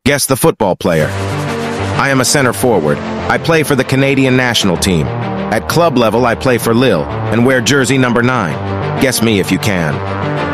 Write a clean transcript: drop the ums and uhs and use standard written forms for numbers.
Guess the football player. I am a center forward. I play for the Canadian national team. At club level, I play for Lille and wear jersey number 9. Guess me if you can.